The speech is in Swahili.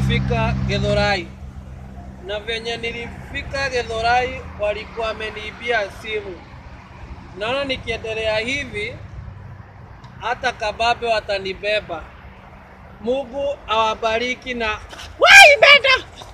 nimefika Githurai. Na venye nilifika Githurai walikuwa wameniibia simu. Naona nikiendelea hivi hata kababe watanibeba. Mungu awabariki na wai beta.